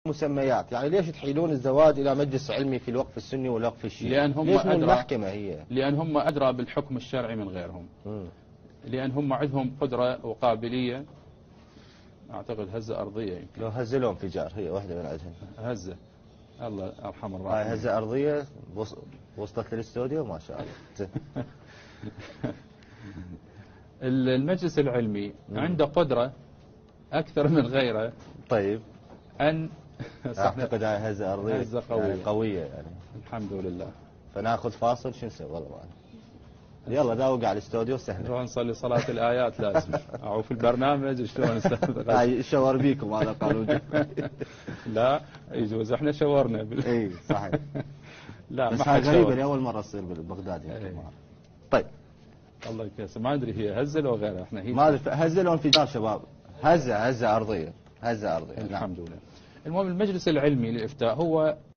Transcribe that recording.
مسميات، يعني ليش تحيلون الزواج إلى مجلس علمي في الوقف السني والوقف الشيعي؟ لأن هم ليش مو أدرى، المحكمة هي؟ لأن هم أدرى بالحكم الشرعي من غيرهم. لأن هم عندهم قدرة وقابلية. أعتقد هزة أرضية يمكن. لو هزة انفجار هي واحدة من عندهم. هزة، الله أرحم الراحمين. هاي هزة أرضية وصلت للاستوديو ما شاء الله. المجلس العلمي عنده قدرة أكثر من غيره. طيب. أن أعتقد هاي هزة أرضية، هزة قوية. يعني قوية يعني. الحمد لله. فناخذ فاصل شو نسوي والله ما يلا داوق على الاستوديو سهل. شلون نصلي صلاة الآيات لازم أو في البرنامج شلون نستخدم. هاي شور بيكم هذا قانون. لا يجوز احنا شورنا اي صحيح. لا بس ما هاي غريبة لأول مرة تصير ببغداد يمكن. طيب. الله يكسر، ما ادري هي هزة لو غيرها. احنا هي ما ادري هزة لو انفجار شباب. هزة أرضية. هزة أرضية. الحمد لله. المهم المجلس العلمي للإفتاء هو